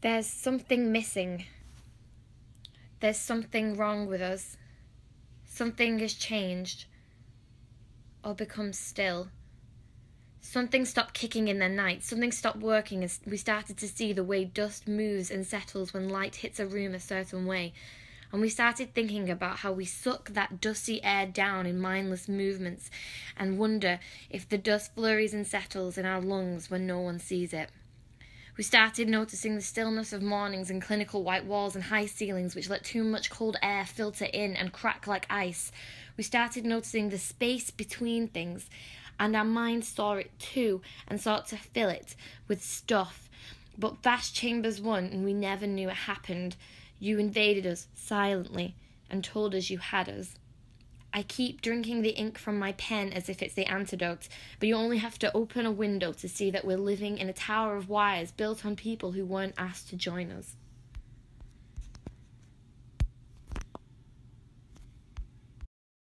There's something missing. There's something wrong with us. Something has changed or become still. Something stopped kicking in the night. Something stopped working as we started to see the way dust moves and settles when light hits a room a certain way. And we started thinking about how we suck that dusty air down in mindless movements and wonder if the dust flurries and settles in our lungs when no one sees it. We started noticing the stillness of mornings and clinical white walls and high ceilings which let too much cold air filter in and crack like ice. We started noticing the space between things, and our minds saw it too and sought to fill it with stuff. But vast chambers won, and we never knew it happened. You invaded us silently and told us you had us. I keep drinking the ink from my pen as if it's the antidote, but you only have to open a window to see that we're living in a tower of wires built on people who weren't asked to join us.